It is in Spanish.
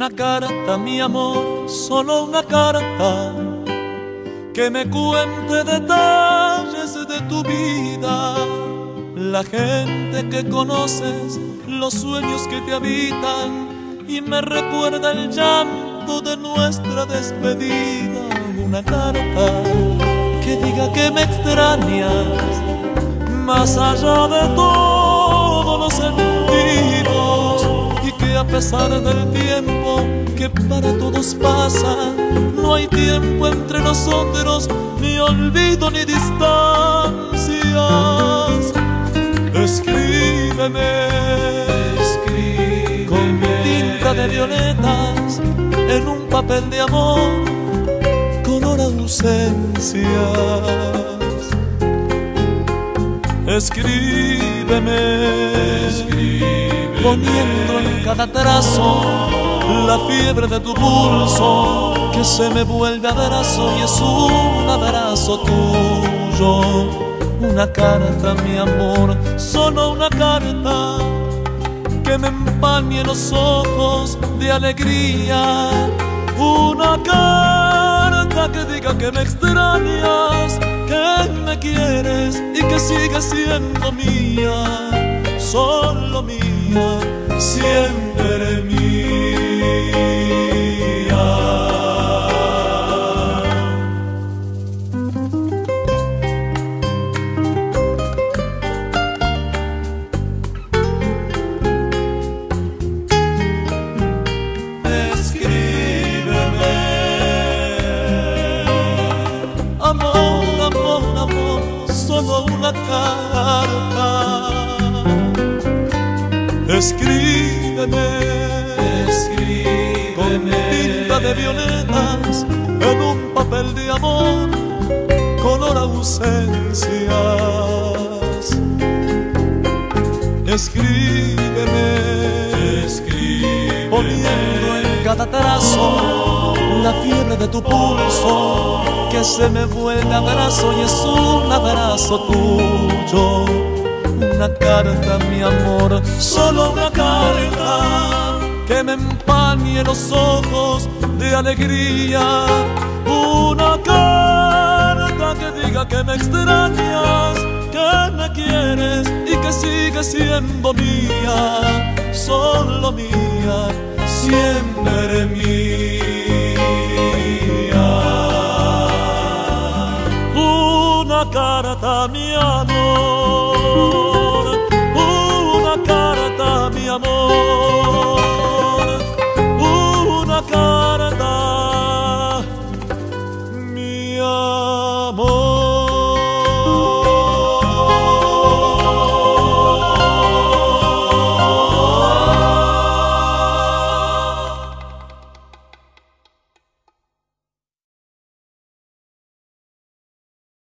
Una carta, mi amor, solo una carta que me cuente detalles de tu vida, la gente que conoces, los sueños que te habitan, y me recuerda el llanto de nuestra despedida. Una carta que diga que me extrañas, más allá de todos los sentidos, y que a pesar del tiempo que para todos pasa, no hay tiempo entre nosotros, ni olvido ni distancias. Escríbeme, con tinta de violetas en un papel de amor, color ausencias. Escríbeme, poniendo en cada trazo la fiebre de tu pulso, que se me vuelve abrazo y es un abrazo tuyo. Una carta, mi amor, solo una carta que me empañe los ojos de alegría. Una carta que diga que me extrañas, que me quieres y que sigues siendo mía, solo mía, siempre mía. Solo una carta. Escríbeme, con tinta de violetas en un papel de amor, color ausencias. Escríbeme, poniendo en cada trazo la fiebre de tu pulso, que se me vuelve abrazo y es un abrazo tuyo. Una carta, mi amor, solo una carta que me empañe los ojos de alegría. Una carta que diga que me extrañas, que me quieres y que sigues siendo mía, solo mía, siempre mía. Una carta, mi amor, una carta, mi amor, una carta, mi amor.